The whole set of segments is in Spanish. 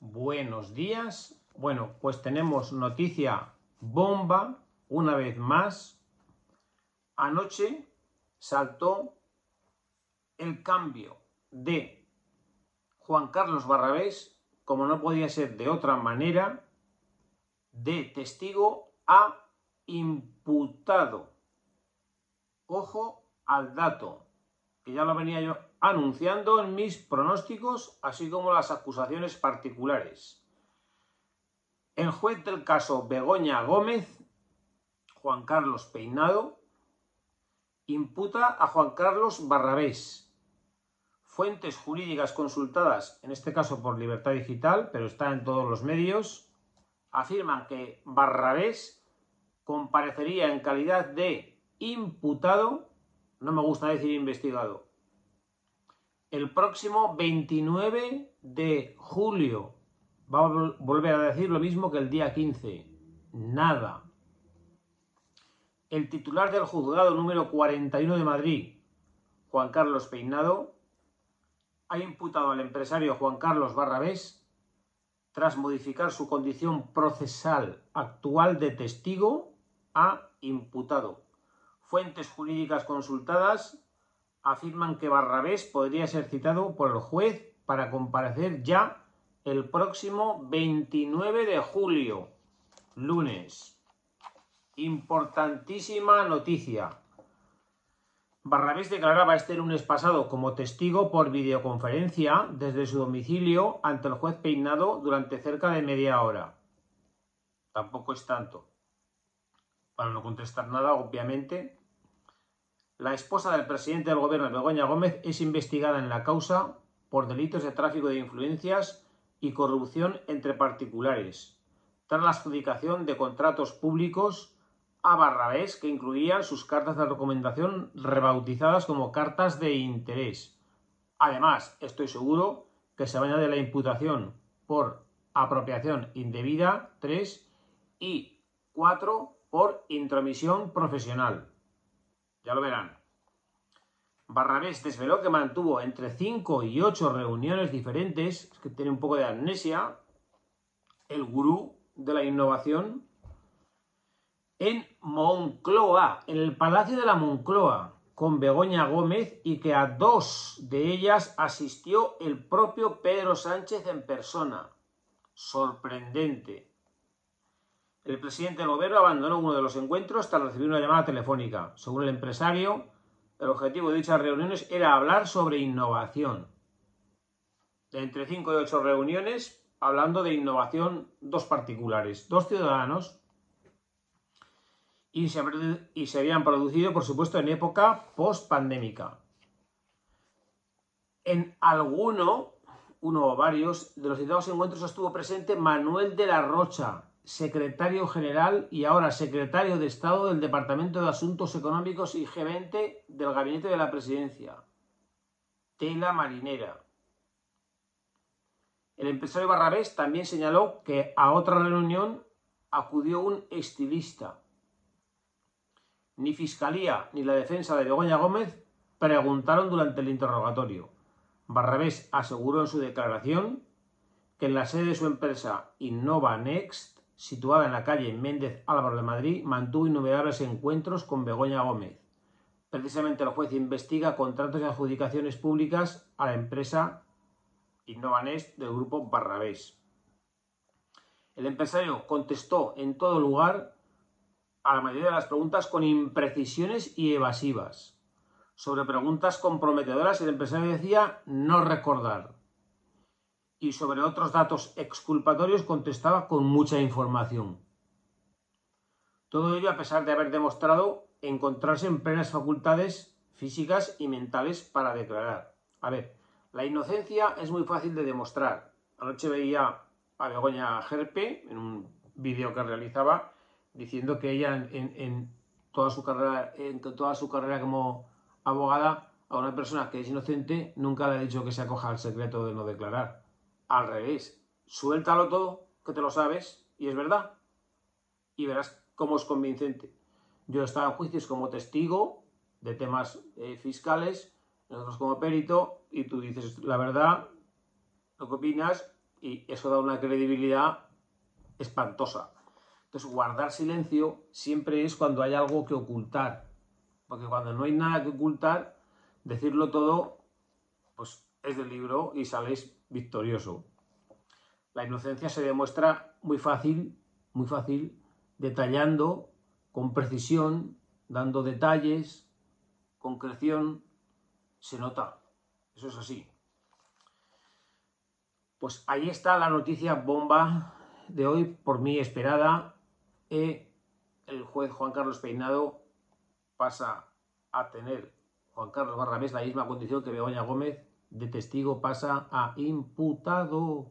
Buenos días. Bueno, pues tenemos noticia bomba una vez más. Anoche saltó el cambio de Juan Carlos Barrabés, como no podía ser de otra manera, de testigo a imputado. Ojo al dato, que ya lo venía yo anunciando en mis pronósticos, así como las acusaciones particulares. El juez del caso Begoña Gómez, Juan Carlos Peinado, imputa a Juan Carlos Barrabés. Fuentes jurídicas consultadas, en este caso por Libertad Digital, pero está en todos los medios, afirman que Barrabés comparecería en calidad de imputado, no me gusta decir investigado, el próximo 29 de julio. Va a volver a decir lo mismo que el día 15. Nada. El titular del juzgado número 41 de Madrid, Juan Carlos Peinado, ha imputado al empresario Juan Carlos Barrabés tras modificar su condición procesal actual de testigo a imputado. Fuentes jurídicas consultadas afirman que Barrabés podría ser citado por el juez para comparecer ya el próximo 29 de julio, lunes. Importantísima noticia. Barrabés declaraba este lunes pasado como testigo por videoconferencia desde su domicilio ante el juez Peinado durante cerca de media hora. Tampoco es tanto. Para no contestar nada, obviamente. La esposa del presidente del gobierno, Begoña Gómez, es investigada en la causa por delitos de tráfico de influencias y corrupción entre particulares, tras la adjudicación de contratos públicos a Barrabés que incluían sus cartas de recomendación rebautizadas como cartas de interés. Además, estoy seguro que se va a añadir la imputación por apropiación indebida 3 y 4 por intromisión profesional. Ya lo verán. Barrabés desveló que mantuvo entre 5 y 8 reuniones diferentes, es que tiene un poco de amnesia, el gurú de la innovación, en Moncloa, en el Palacio de la Moncloa, con Begoña Gómez, y que a 2 de ellas asistió el propio Pedro Sánchez en persona. Sorprendente. El presidente del gobierno abandonó uno de los encuentros tras recibir una llamada telefónica. Según el empresario, el objetivo de dichas reuniones era hablar sobre innovación. De entre 5 y 8 reuniones, hablando de innovación, 2 particulares, 2 ciudadanos, y se habían producido, por supuesto, en época post-pandémica. En uno o varios de los citados encuentros estuvo presente Manuel de la Rocha, secretario general y ahora secretario de Estado del Departamento de Asuntos Económicos y G20 del Gabinete de la Presidencia. Tela marinera. El empresario Barrabés también señaló que a otra reunión acudió un estilista. Ni Fiscalía ni la defensa de Begoña Gómez preguntaron durante el interrogatorio. Barrabés aseguró en su declaración que en la sede de su empresa Innova Next, situada en la calle Méndez Álvaro de Madrid, mantuvo innumerables encuentros con Begoña Gómez. Precisamente el juez investiga contratos y adjudicaciones públicas a la empresa Innova Next del grupo Barrabés. El empresario contestó en todo lugar a la mayoría de las preguntas con imprecisiones y evasivas. Sobre preguntas comprometedoras, el empresario decía no recordar. Y sobre otros datos exculpatorios contestaba con mucha información. Todo ello a pesar de haber demostrado encontrarse en plenas facultades físicas y mentales para declarar. A ver, la inocencia es muy fácil de demostrar. Anoche veía a Begoña Gerpe en un vídeo que realizaba diciendo que ella en toda su carrera como abogada, a una persona que es inocente nunca le ha dicho que se acoja al secreto de no declarar. Al revés, suéltalo todo, que te lo sabes, y es verdad. Y verás cómo es convincente. Yo he estado en juicios como testigo de temas fiscales, nosotros como perito, y tú dices la verdad, lo que opinas, y eso da una credibilidad espantosa. Entonces, guardar silencio siempre es cuando hay algo que ocultar, porque cuando no hay nada que ocultar, decirlo todo, pues es del libro y sales victorioso. La inocencia se demuestra muy fácil, detallando, con precisión, dando detalles, concreción, se nota. Eso es así. Pues ahí está la noticia bomba de hoy, por mí esperada. El juez Juan Carlos Peinado pasa a tener, Juan Carlos Barrabés, la misma condición que Begoña Gómez, de testigo pasa a imputado.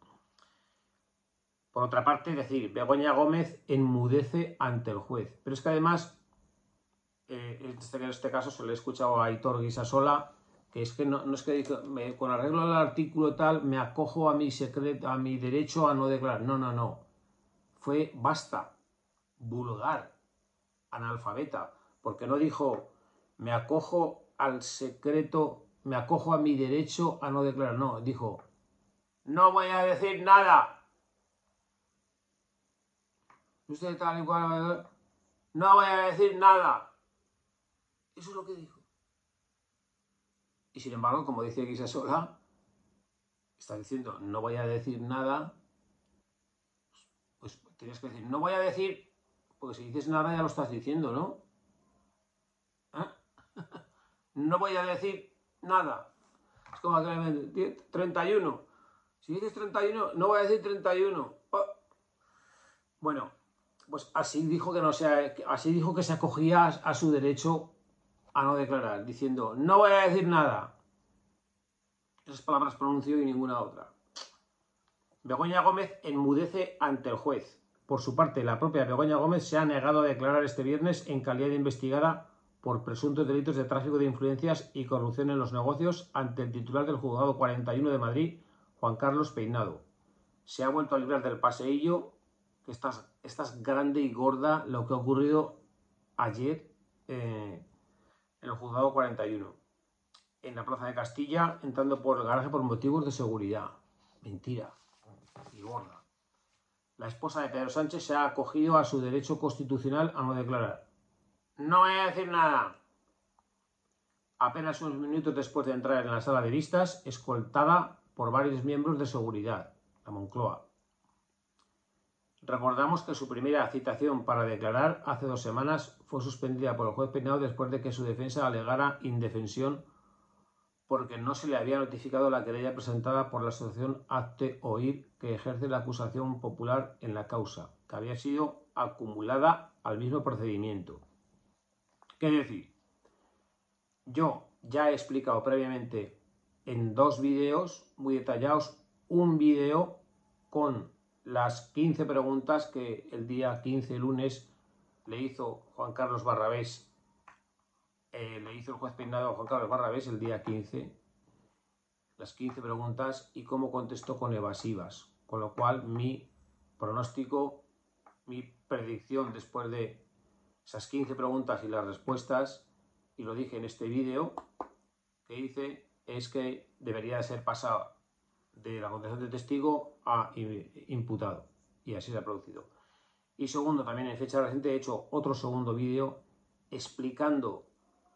Por otra parte, decir, Begoña Gómez enmudece ante el juez. Pero es que además, en este caso se le he escuchado a Aitor Guisasola, que es que no es que dice, con arreglo al artículo tal, me acojo a mi secreto, a mi derecho a no declarar. No. Fue basta, vulgar, analfabeta, porque no dijo, me acojo al secreto, me acojo a mi derecho a no declarar. No, dijo, no voy a decir nada. Usted tal y cual, no voy a decir nada. Eso es lo que dijo. Y sin embargo, como dice Guisasola, está diciendo, no voy a decir nada, pues tienes que decir, no voy a decir, porque si dices nada ya lo estás diciendo, ¿no? No voy a decir nada. Es como 31. Si dices 31, no voy a decir 31. Oh. Bueno, pues así dijo que se acogía a su derecho a no declarar, diciendo, no voy a decir nada. Esas palabras pronunció y ninguna otra. Begoña Gómez enmudece ante el juez. Por su parte, la propia Begoña Gómez se ha negado a declarar este viernes en calidad de investigada por presuntos delitos de tráfico de influencias y corrupción en los negocios ante el titular del Juzgado 41 de Madrid, Juan Carlos Peinado. Se ha vuelto a librar del paseillo, que estás grande y gorda lo que ha ocurrido ayer en el Juzgado 41. En la Plaza de Castilla, entrando por el garaje por motivos de seguridad. Mentira. Y gorda. La esposa de Pedro Sánchez se ha acogido a su derecho constitucional a no declarar. No voy a decir nada. Apenas unos minutos después de entrar en la sala de vistas, escoltada por varios miembros de seguridad, la Moncloa. Recordamos que su primera citación para declarar hace 2 semanas fue suspendida por el juez Peinado después de que su defensa alegara indefensión porque no se le había notificado la querella presentada por la asociación Hazte Oír, que ejerce la acusación popular en la causa, que había sido acumulada al mismo procedimiento. ¿Qué decir? Yo ya he explicado previamente en 2 vídeos muy detallados, un vídeo con las 15 preguntas que el día 15, lunes, le hizo Juan Carlos Barrabés, le hizo el juez Peinado a Juan Carlos Barrabés el día 15, las 15 preguntas y cómo contestó con evasivas. Con lo cual mi pronóstico, mi predicción después de esas 15 preguntas y las respuestas, y lo dije en este vídeo que hice, es que debería de ser pasado de la condición de testigo a imputado. Y así se ha producido. Y segundo, también en fecha reciente he hecho otro segundo vídeo explicando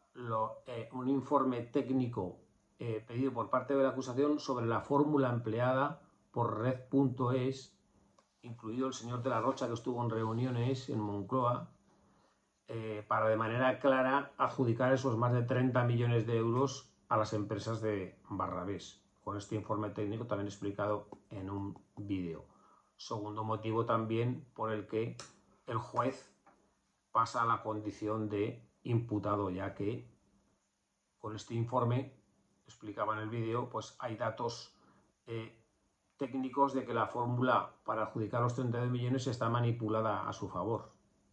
un informe técnico pedido por parte de la acusación sobre la fórmula empleada por Red.es, incluido el señor de la Rocha, que estuvo en reuniones en Moncloa, para de manera clara adjudicar esos más de 30 millones de euros a las empresas de Barrabés. Con este informe técnico también explicado en un vídeo. Segundo motivo también por el que el juez pasa a la condición de imputado, ya que con este informe, explicaba en el vídeo, pues hay datos técnicos de que la fórmula para adjudicar los 32 millones está manipulada a su favor.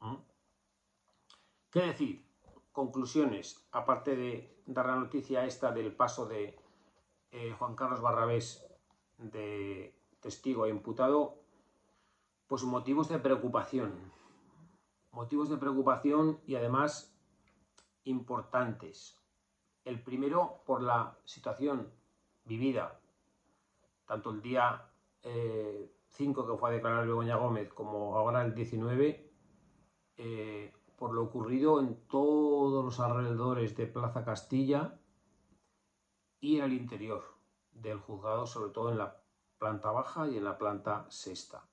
¿Qué decir? Conclusiones, aparte de dar la noticia esta del paso de Juan Carlos Barrabés de testigo a imputado, pues motivos de preocupación. Motivos de preocupación y además importantes. El primero, por la situación vivida, tanto el día 5 que fue a declarar Begoña Gómez, como ahora el 19, por lo ocurrido en todos los alrededores de Plaza Castilla y en el interior del juzgado, sobre todo en la planta baja y en la planta sexta.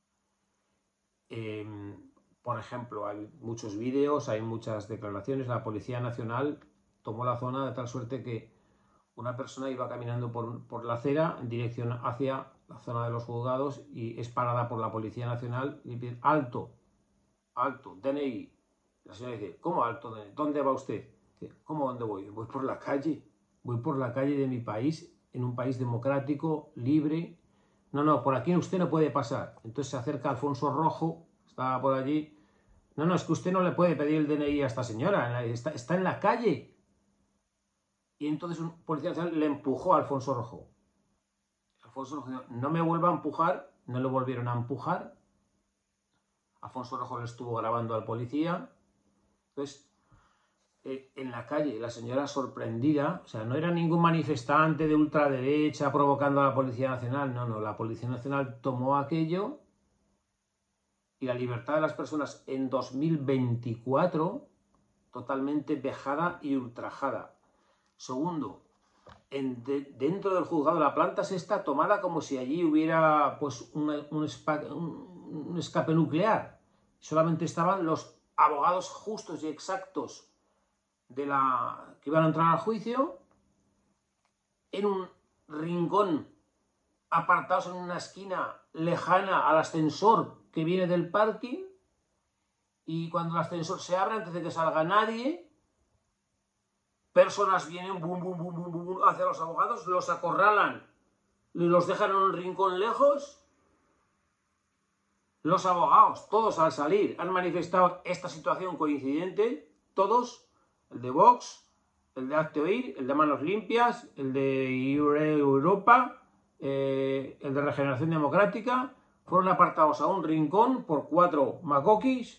Por ejemplo, hay muchos vídeos, hay muchas declaraciones. La Policía Nacional tomó la zona de tal suerte que una persona iba caminando por la acera en dirección hacia la zona de los juzgados y es parada por la Policía Nacional y pide alto, alto, DNI. La señora dice, ¿cómo alto DNI? ¿Dónde va usted? Dice, ¿cómo dónde voy? Voy por la calle de mi país, en un país democrático, libre. No, por aquí usted no puede pasar. Entonces se acerca Alfonso Rojo, estaba por allí. No, es que usted no le puede pedir el DNI a esta señora, está en la calle. Y entonces un policía nacional le empujó a Alfonso Rojo. Alfonso Rojo dijo, no me vuelva a empujar, no lo volvieron a empujar. Alfonso Rojo le estuvo grabando al policía. Entonces, en la calle, la señora sorprendida, o sea, no era ningún manifestante de ultraderecha provocando a la Policía Nacional, no, la Policía Nacional tomó aquello y la libertad de las personas en 2024 totalmente vejada y ultrajada. Segundo, dentro del juzgado la planta sexta tomada como si allí hubiera pues un escape nuclear. Solamente estaban los abogados justos y exactos que iban a entrar al juicio en un rincón, apartados en una esquina lejana al ascensor que viene del parking, y cuando el ascensor se abre, antes de que salga nadie, personas vienen bum, hacia los abogados, los acorralan, los dejan en un rincón lejos. Los abogados, todos al salir, han manifestado esta situación coincidente, todos, el de Vox, el de Hazte Oír, el de Manos Limpias, el de Europa, el de Regeneración Democrática, fueron apartados a un rincón por 4 macoquis,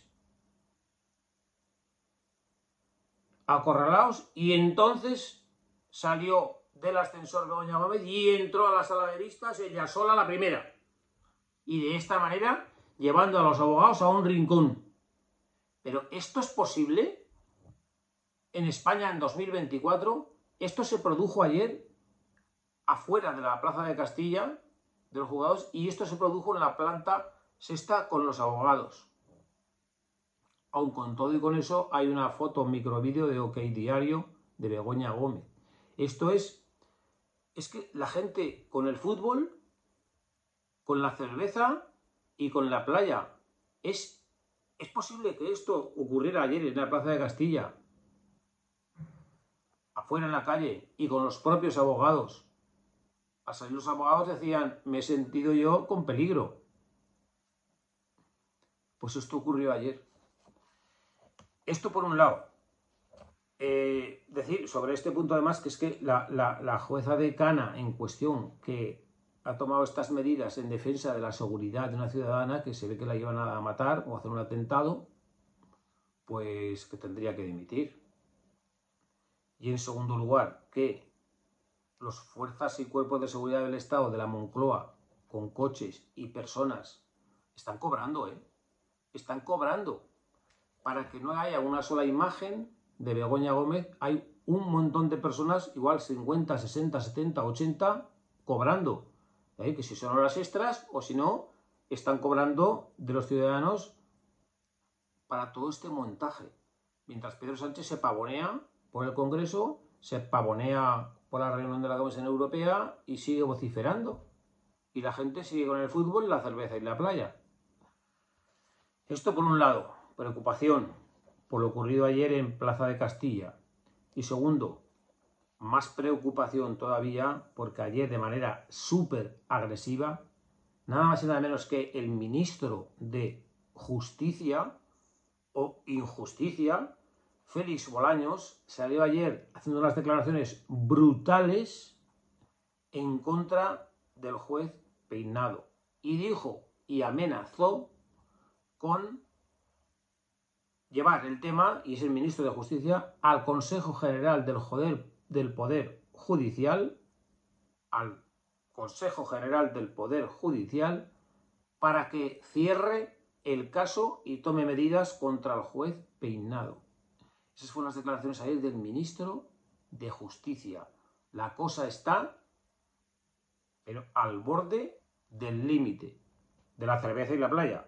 acorralados, y entonces salió del ascensor Begoña Gómez y entró a la sala de vistas ella sola, la primera, y de esta manera llevando a los abogados a un rincón. Pero ¿esto es posible en España en 2024? Esto se produjo ayer afuera de la Plaza de Castilla, de los juzgados, y esto se produjo en la planta sexta con los abogados. Aun con todo y con eso, hay una foto, microvídeo de OK Diario de Begoña Gómez. Esto es que la gente con el fútbol, con la cerveza y con la playa. ¿Es posible que esto ocurriera ayer en la Plaza de Castilla, afuera en la calle, y con los propios abogados? Al salir los abogados decían, me he sentido yo con peligro. Pues esto ocurrió ayer. Esto por un lado. Decir sobre este punto además que es que la jueza decana en cuestión, que ha tomado estas medidas en defensa de la seguridad de una ciudadana que se ve que la iban a matar o hacer un atentado, pues que tendría que dimitir. Y en segundo lugar, que los fuerzas y cuerpos de seguridad del Estado de la Moncloa, con coches y personas, están cobrando, están cobrando. Para que no haya una sola imagen de Begoña Gómez, hay un montón de personas, igual 50, 60, 70, 80, cobrando. Que si son horas extras o si no, están cobrando de los ciudadanos para todo este montaje. Mientras Pedro Sánchez se pavonea por el Congreso, se pavonea por la reunión de la Comisión Europea y sigue vociferando. Y la gente sigue con el fútbol, la cerveza y la playa. Esto por un lado, preocupación por lo ocurrido ayer en Plaza de Castilla. Y segundo, más preocupación todavía porque ayer de manera súper agresiva, nada más y nada menos que el ministro de Justicia o Injusticia, Félix Bolaños, salió ayer haciendo unas declaraciones brutales en contra del juez Peinado y dijo y amenazó con llevar el tema, y es el ministro de Justicia, al Consejo General del Poder Judicial, al Consejo General del Poder Judicial para que cierre el caso y tome medidas contra el juez Peinado. Esas fueron las declaraciones ayer del ministro de Justicia. La cosa está, pero al borde del límite de la cerveza y la playa.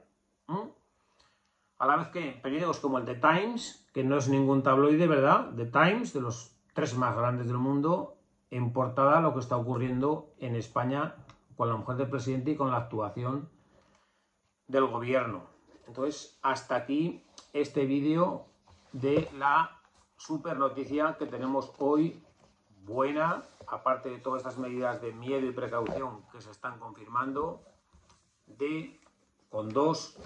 A la vez que periódicos como el The Times, que no es ningún tabloide, ¿verdad? The Times, de los 3 más grandes del mundo, en portada lo que está ocurriendo en España con la mujer del presidente y con la actuación del gobierno. Entonces, hasta aquí este vídeo de la super noticia que tenemos hoy, buena, aparte de todas estas medidas de miedo y precaución que se están confirmando, de Condós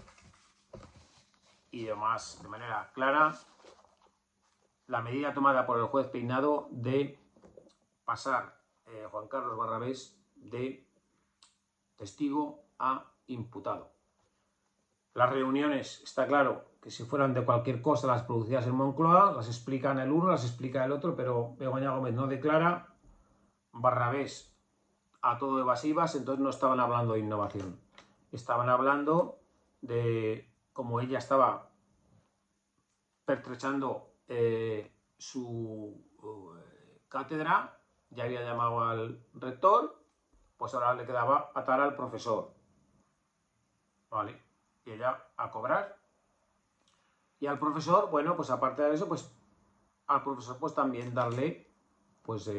y demás, de manera clara, la medida tomada por el juez Peinado de pasar Juan Carlos Barrabés de testigo a imputado. Las reuniones, está claro que si fueran de cualquier cosa las producidas en Moncloa, las explican el uno, las explica el otro, pero Begoña Gómez no declara, Barrabés a todo evasivas, entonces no estaban hablando de innovación. Estaban hablando de cómo ella estaba pertrechando su cátedra, ya había llamado al rector, pues ahora le quedaba atar al profesor. Vale, y ella a cobrar. Y al profesor, bueno, pues aparte de eso, pues al profesor pues también darle pues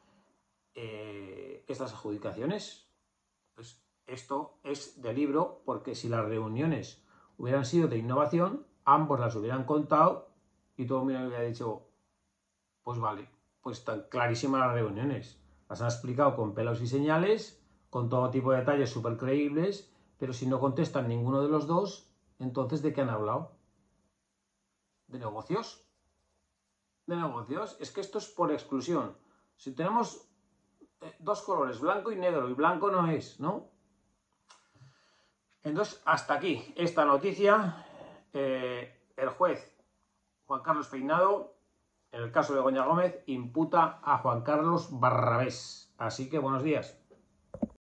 estas adjudicaciones. Pues esto es de libro, porque si las reuniones hubieran sido de innovación, ambos las hubieran contado y todo el mundo hubiera dicho, pues vale, pues están clarísimas las reuniones. Las han explicado con pelos y señales, con todo tipo de detalles súper creíbles, pero si no contestan ninguno de los dos, entonces ¿de qué han hablado? ¿De negocios? ¿De negocios? Es que esto es por exclusión. Si tenemos dos colores, blanco y negro, y blanco no es, ¿no? Entonces, hasta aquí esta noticia. El juez Juan Carlos Peinado, en el caso de Begoña Gómez, imputa a Juan Carlos Barrabés. Así que buenos días.